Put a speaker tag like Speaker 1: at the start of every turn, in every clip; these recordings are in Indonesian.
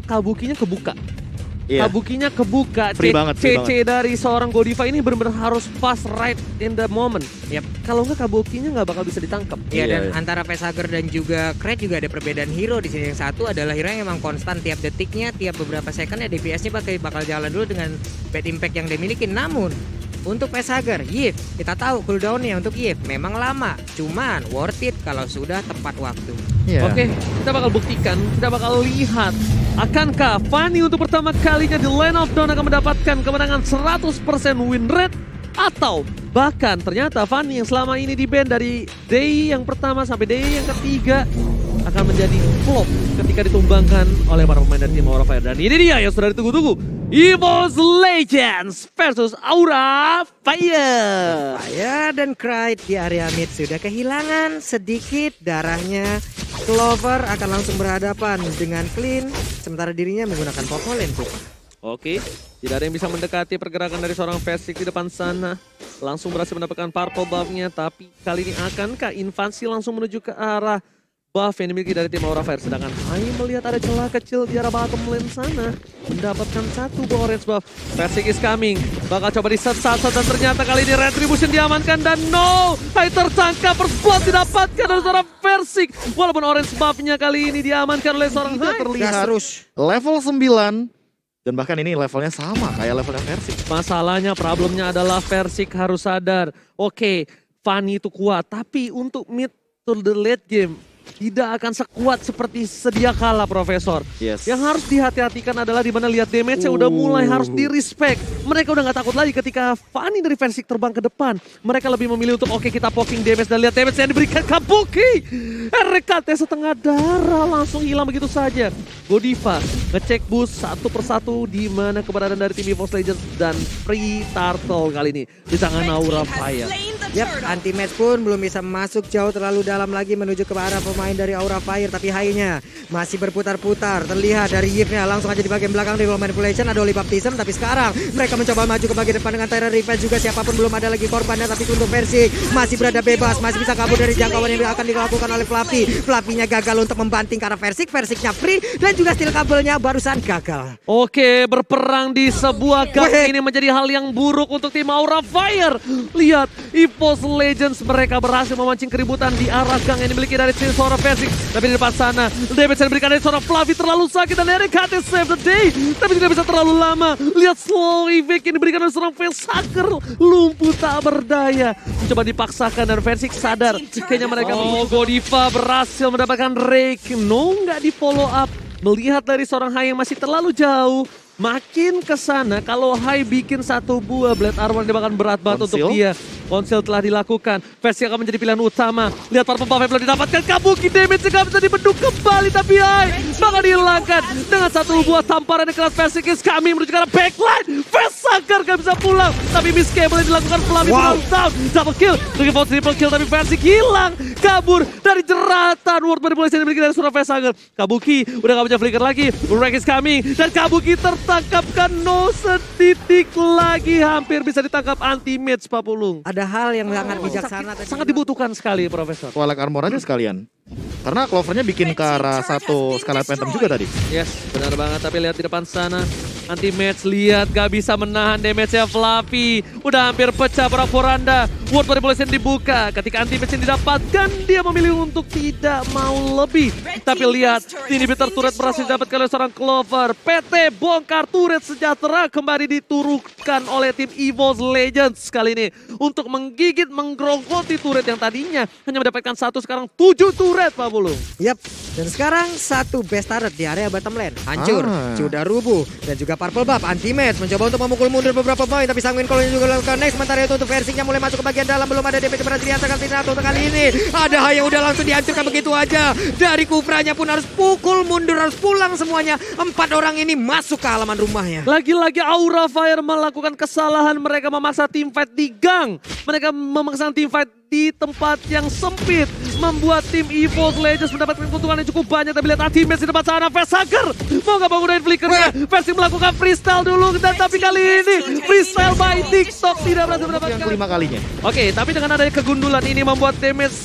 Speaker 1: Kabukinya kebuka.
Speaker 2: Iya.
Speaker 1: Kabukinya kebuka,
Speaker 2: Free banget, free
Speaker 1: CC dari seorang Godiva ini benar-benar harus fast right in the moment.
Speaker 3: Yap.
Speaker 1: Kalau nggak Kabukinya nggak bakal bisa ditangkap.
Speaker 3: Iya, dan
Speaker 2: Iya.
Speaker 3: antara Facehugger dan juga Krait juga ada perbedaan hero di sini. Yang satu adalah hero yang emang konstan tiap detiknya, tiap beberapa secondnya DPS-nya bakal jalan dulu dengan bad impact yang dia miliki. Namun untuk Facehugger, Yif, kita tahu cooldown-nya untuk Yif memang lama, cuman worth it kalau sudah tepat waktu.
Speaker 2: Iya.
Speaker 1: Oke, kita bakal buktikan, kita bakal lihat. Akankah Fanny untuk pertama kalinya di Land of Dawn akan mendapatkan kemenangan 100% win rate? Atau bahkan ternyata Fanny yang selama ini di ban dari day yang pertama sampai day yang ketiga akan menjadi flop ketika ditumbangkan oleh para pemain dari tim Aura Fire. Dan ini dia yang sudah ditunggu-tunggu. EVOS Legends versus Aura Fire.
Speaker 3: Fire dan Krait di area mid sudah kehilangan sedikit darahnya. Clover akan langsung berhadapan dengan Clean, sementara dirinya menggunakan purple lane tuh.
Speaker 1: Oke, tidak ada yang bisa mendekati pergerakan dari seorang Versik di depan sana. Langsung berhasil mendapatkan purple buff-nya, tapi kali ini akankah invasi langsung menuju ke arah buff yang dimiliki dari tim Aura Fire. Sedangkan Hai melihat ada celah kecil di arah bottom lane sana, mendapatkan satu buah orange buff. Versik is coming, bakal coba di-set-set dan ternyata kali ini Retribution diamankan dan no! Hai tertangkap, first blood didapatkan oleh seorang Versik. Walaupun orange buff-nya kali ini diamankan oleh seorang Hai.
Speaker 2: Terlihat level 9 dan bahkan ini levelnya sama kayak levelnya Versik.
Speaker 1: Masalahnya, problemnya adalah Versik harus sadar. Oke, Fanny itu kuat, tapi untuk mid to the late game tidak akan sekuat seperti sedia kala, Profesor.
Speaker 2: Yes.
Speaker 1: Yang harus dihati-hatikan adalah di mana lihat damage-nya udah mulai harus di-respect. Mereka udah gak takut lagi ketika Fanny dari Versik terbang ke depan. Mereka lebih memilih untuk oke, kita poking damage dan lihat damage yang diberikan Kabuki. RKT setengah darah langsung hilang begitu saja. Godiva ngecek boost satu persatu di mana keberadaan dari tim EVOS Legends dan Free Turtle kali ini di tangan Aura Fire.
Speaker 3: Yap, anti-match pun belum bisa masuk jauh terlalu dalam lagi menuju ke arah pemain dari Aura Fire. Tapi Hai-nya masih berputar-putar. Terlihat dari Yif-nya langsung aja di bagian belakang dari Roll Manipulation. Ada Holy Baptism, tapi sekarang mereka mencoba maju ke bagian depan dengan Tyrant Revenge juga. Siapapun belum ada lagi korbannya, tapi untuk Versik masih berada bebas. Masih bisa kabur dari jangkauan yang akan dilakukan oleh Fluffy. Fluffy-nya gagal untuk membanting ke arah Versik. Versiknya free dan juga steal kabelnya barusan gagal.
Speaker 1: Oke, berperang di sebuah gang ini menjadi hal yang buruk untuk tim Aura Fire. Lihat, EVOS Legends mereka berhasil memancing keributan di arah gang yang dimiliki dari tim seorang Versik. Tapi di depan sana, damage yang diberikan dari seorang Fluffy terlalu sakit dan RKT save the day. Tapi tidak bisa terlalu lama. Lihat slow evict yang diberikan oleh seorang Facehugger. Lumpuh tak berdaya. Coba dipaksakan dan Versik sadar. Kayaknya mereka... Oh, Godiva berhasil mendapatkan rake. No, nggak di follow up. Melihat dari seorang Hai yang masih terlalu jauh. Makin ke sana, kalau Hai bikin satu buah Blade Armor dia bahkan berat banget untuk dia. Konsil telah dilakukan, Versik akan menjadi pilihan utama. Lihat para pembuff yang belum didapatkan, Kabuki damage juga bisa dibendung kembali. Tapi Hai bakal dihilangkan dengan satu buah tamparan yang keras. Versik is kami menuju ke arah backline. Facehugger gak bisa pulang, tapi miscue boleh dilakukan Fluffy down. Double kill, looking for triple kill, tapi Versik hilang. Kabur dari jeratan World Manipulation yang dimiliki dari seorang Facehugger. Kabuki udah gak punya flicker lagi, Urek is coming. Dan Kabuki tertangkapkan no setitik lagi. Hampir bisa ditangkap anti-match Pak Pulung.
Speaker 3: Ada hal yang sangat bijaksana tadi.
Speaker 1: Sangat dibutuhkan sekali, Profesor.
Speaker 2: Twilight Armor aja sekalian. Karena Clovernya bikin ke arah satu Scarlet Phantom juga tadi.
Speaker 1: Yes, benar banget. Tapi lihat di depan sana. Anti-match, lihat gak bisa menahan damage-nya Fluffy. Udah hampir pecah Poranda. World Manipulation dibuka. Ketika anti-match yang didapatkan, dia memilih untuk tidak mau lebih. Tapi lihat, inhibitor turret berhasil didapatkan oleh seorang Clover. PT bongkar turret sejahtera kembali diturunkan oleh tim EVOS Legends kali ini. Untuk menggigit, menggerogoti turret yang tadinya hanya mendapatkan satu, sekarang 7 turret Pak Bulung.
Speaker 3: Yap, dan sekarang satu best turret di area bottom lane. Hancur, sudah rubuh. Dan juga purple buff, anti-match mencoba untuk memukul mundur beberapa poin. Tapi Sanguine Call juga lakukan next. Sementara itu untuk Versiknya mulai masuk ke bagian dalam. Belum ada damage berhasil diantarkan untuk kali ini. Ada Hai yang udah langsung dihancurkan begitu aja. Dari Kufranya pun harus pukul mundur, harus pulang semuanya. 4 orang ini masuk ke halaman rumahnya.
Speaker 1: Lagi-lagi Aura Fire melakukan kesalahan. Mereka memaksa teamfight di gang. Mereka memaksa teamfight di tempat yang sempit. Membuat tim EVOS Legends mendapatkan keuntungan yang cukup banyak. Tapi lihat anti-match di depan sana. Facehugger mau gak bangunin flickernya. Versik melakukan freestyle dulu. Dan tapi kali ini freestyle by TikTok tidak berhasil mendapatkan.
Speaker 2: Yang kelima kalinya.
Speaker 1: Oke, tapi dengan adanya kegundulan ini membuat damage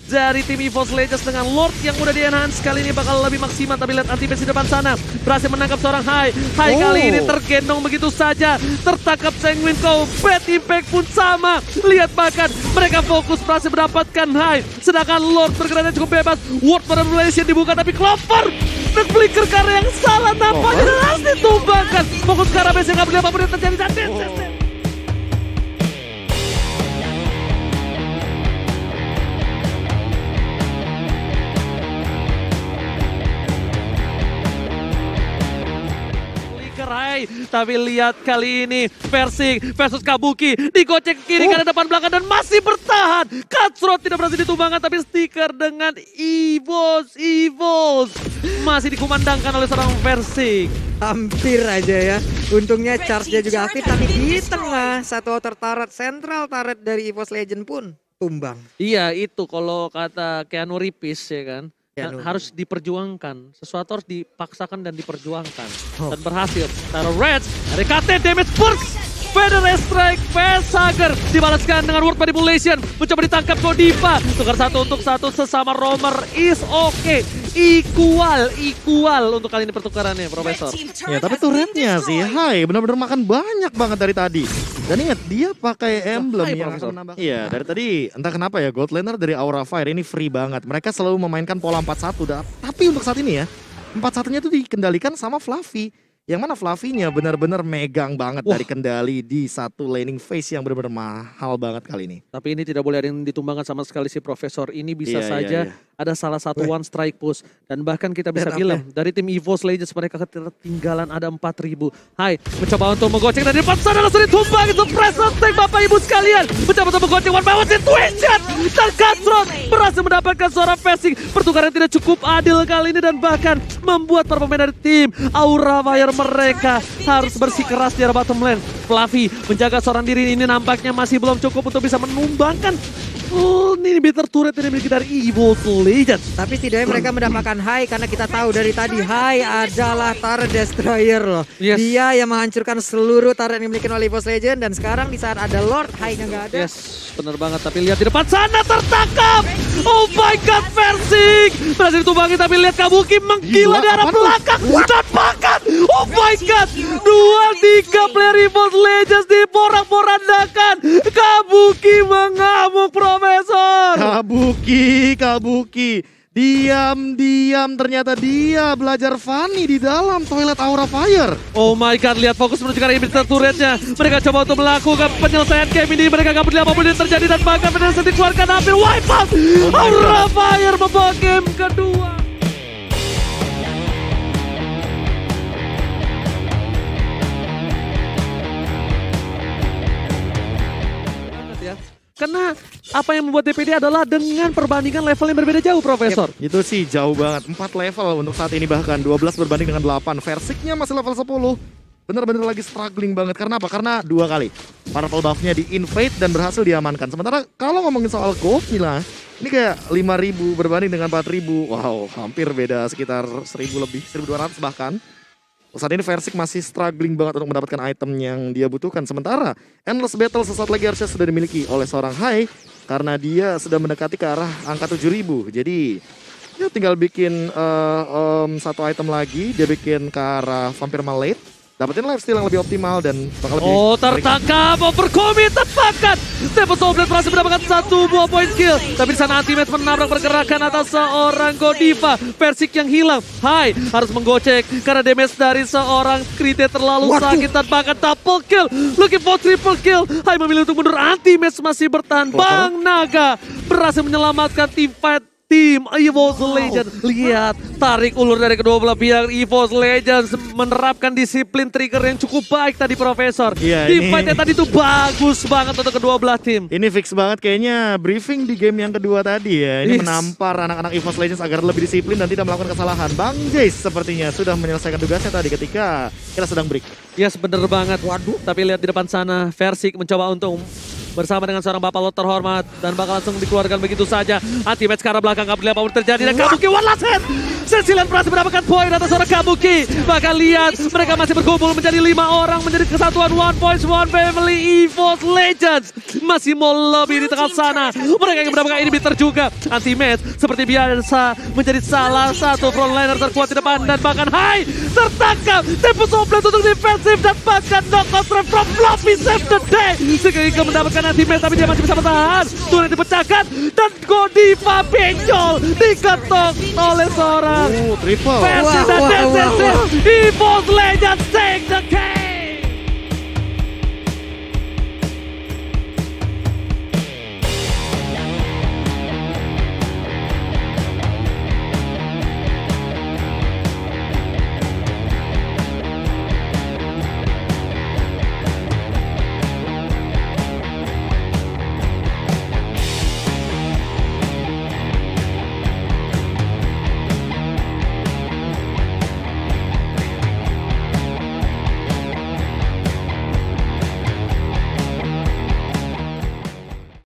Speaker 1: dari tim EVOS Legends dengan Lord yang udah di-enhance. Kali ini bakal lebih maksimal, tapi lihat anti-base di depan sana. Berhasil menangkap seorang Hai. Hai kali ini tergendong begitu saja. Tertangkap Sanguine Cow. Bad Impact pun sama. Lihat bahkan mereka fokus berhasil mendapatkan Hai. Sedangkan Lord bergeraknya cukup bebas. Ward pada Malaysia dibuka, tapi Clover nge-flicker karena yang salah nampaknya dan harus ditumbangkan. Fokus ke arah base yang gak boleh apapun yang terjadi. Dan Hai, tapi lihat kali ini Versing versus Kabuki digocek ke kiri karena depan belakang dan masih bertahan. Cutthroat tidak berhasil ditumbangkan, tapi stiker dengan EVOS masih dikumandangkan oleh seorang Versing.
Speaker 3: Hampir aja ya. Untungnya charge-nya juga aktif, tapi di tengah satu outer turret, central turret dari EVOS Legend pun tumbang.
Speaker 1: Iya, itu kalau kata Keanu Reeves ya kan. Harus diperjuangkan, sesuatu harus dipaksakan dan diperjuangkan. Dan berhasil, taruh Reds, ada KT damage burst, Feather Strike, Facehager dibalaskan dengan Word Manipulation, mencoba ditangkap Godiva, tukar 1 untuk 1 sesama roamer is okay. Equal untuk kali ini pertukarannya, Profesor.
Speaker 2: Ya, tapi turretnya sih, Hai, benar-benar makan banyak banget dari tadi. Dan ingat, dia pakai emblem yang akan menambah. Iya, dari tadi entah kenapa ya, Gold Laner dari Aura Fire ini free banget. Mereka selalu memainkan pola 4-1, tapi untuk saat ini ya, 4-1-nya itu dikendalikan sama Fluffy. Yang mana Fluffy-nya benar-benar megang banget dari kendali di satu laning phase yang benar-benar mahal banget kali ini.
Speaker 1: Tapi ini tidak boleh ada yang ditumbangkan sama sekali si Profesor. Ini bisa saja ada salah satu one strike push. Dan bahkan kita bisa bilang dari tim EVOS Legends mereka ketinggalan ada 4.000. Hai, mencoba untuk menggocek dari depan sana langsung ditumbang. Itu press attack Bapak Ibu sekalian. Mencoba untuk menggocek one by one situation. Dan Cutthroat berhasil mendapatkan seorang passing. Pertukaran tidak cukup adil kali ini dan bahkan membuat para pemain dari tim Aura Fire mereka harus bersikeras di arah bottom lane. Fluffy menjaga seorang diri ini nampaknya masih belum cukup untuk bisa menumbangkan ini bitter turret yang dimiliki dari EVOS Legends.
Speaker 3: Tapi setidaknya mereka mendapatkan Hai karena kita tahu dari tadi Hai adalah turret destroyer loh. Dia yang menghancurkan seluruh turret yang dimiliki oleh EVOS Legends dan sekarang di saat ada Lord, Hai-nya nggak ada.
Speaker 1: Bener banget, tapi lihat di depan sana tertangkap. Oh my god, Versing berhasil ditumbangi, tapi lihat Kabuki menggila di arah belakang dan bahkan oh my god, 2-3 player EVOS Legends diporak-porandakan. Kabuki mengamuk, Profesor.
Speaker 2: Kabuki. Diam-diam ternyata dia belajar Fanny di dalam toilet Aura Fire.
Speaker 1: Oh my god, lihat fokus menuju ke arah inhibitor turretnya. Mereka coba untuk melakukan penyelesaian game ini. Mereka gak peduli apapun yang terjadi dan bahkan berhasil dikeluarkan hampir wipe out. Aura Fire membawa game kedua. Karena apa yang membuat DPD adalah dengan perbandingan level yang berbeda jauh, Profesor.
Speaker 2: Itu sih jauh banget, 4 level untuk saat ini bahkan 12 berbanding dengan 8. Versingnya masih level 10. Bener-bener lagi struggling banget. Karena apa? Karena 2 kali Purple buff-nya di-invade dan berhasil diamankan. Sementara kalau ngomongin soal gold-nya, ini kayak 5.000 berbanding dengan 4.000. Wow, hampir beda sekitar 1.000 lebih, 1.200 bahkan. Saat ini Versing masih struggling banget untuk mendapatkan item yang dia butuhkan. Sementara Endless Battle sesaat lagi harusnya sudah dimiliki oleh seorang Hai. Karena dia sudah mendekati ke arah angka 7.000. Jadi ya tinggal bikin satu item lagi. Dia bikin ke arah Vampire Malate. Dapetin lifesteal yang lebih optimal dan bakal lebih...
Speaker 1: Oh, tertangkap, overcommit, tepakan. Stephen Soulblade berhasil mendapatkan 1 buah point kill. Tapi di sana Ultimate menabrak pergerakan atas seorang Godiva. Versing yang hilang. Hai, harus menggocek karena damage dari seorang Krite terlalu sakit dan bahkan double kill. Looking for triple kill. Hai memilih untuk mundur, anti-match masih bertahan. Bang Naga berhasil menyelamatkan tim fight. Tim EVOS Legends, lihat tarik ulur dari kedua belah pihak. EVOS Legends menerapkan disiplin trigger yang cukup baik tadi, Profesor.
Speaker 2: Iya,
Speaker 1: Tim fight-nya tadi tuh bagus banget untuk kedua belah tim.
Speaker 2: Ini fix banget kayaknya briefing di game yang kedua tadi ya. Ini menampar anak-anak EVOS Legends agar lebih disiplin dan tidak melakukan kesalahan. Bang Jace sepertinya sudah menyelesaikan tugasnya tadi ketika kita sedang break.
Speaker 1: Yes, bener banget. Waduh. Tapi lihat di depan sana, Versing mencoba untuk bersama dengan seorang Bapak Lot terhormat dan bakal langsung dikeluarkan begitu saja. Anti-match ke arah belakang, gak boleh apapun terjadi dan Kabuki one last hit. Cecilian berhasil mendapatkan poin atas seorang Kabuki. Bahkan lihat, mereka masih berkumpul menjadi 5 orang, menjadi kesatuan One Voice, One Family, EVOS Legends. Masih mau lebih di tengah sana. Mereka yang mendapatkan inhibitor juga. Anti-match seperti biasa menjadi salah satu frontliner terkuat di depan. Dan bahkan tertangkap. Tempus Oplet untuk defensif dan bahkan knockout from Fluffy save the day. Sehingga mendapatkan anti-match tapi dia masih bisa bertahan. Tuh dipecahkan dan Godiva benjol diketok oleh seorang
Speaker 2: Triple.
Speaker 1: versi dan DCC. EVOS Legends take the game.